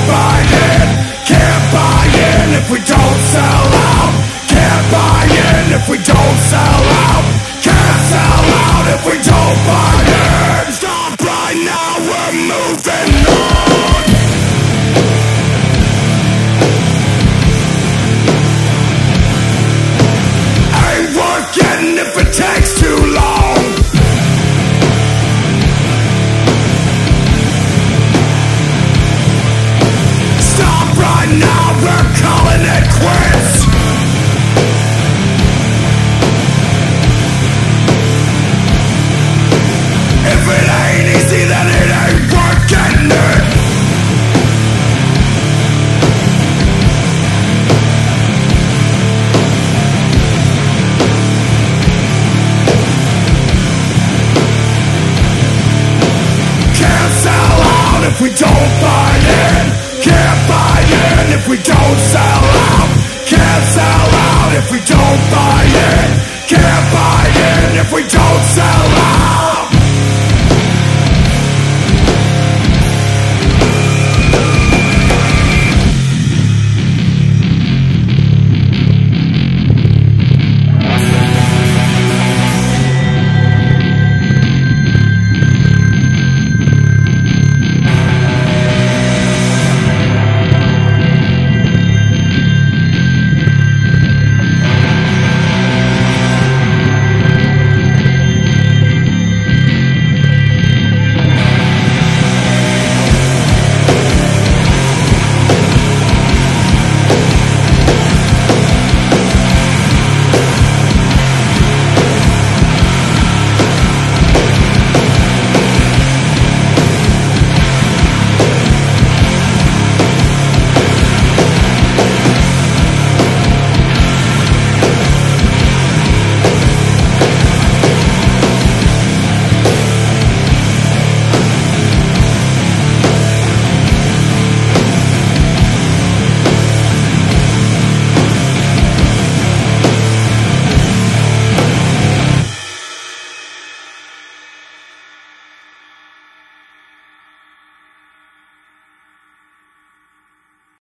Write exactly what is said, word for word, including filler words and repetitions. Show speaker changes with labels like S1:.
S1: buy in, can't buy in if we don't sell out. Can't buy in if we don't sell out. Can't sell out if we don't buy in. Stop right now, we're moving on. Ain't worth getting if it takes too long. Stop right now, we're calling it quits. If it ain't easy, then it ain't worth getting it. Can't sell out if we don't buy in. Can't buy in if we don't sell out. Can't sell out if we don't buy in. Can't buy in if we don't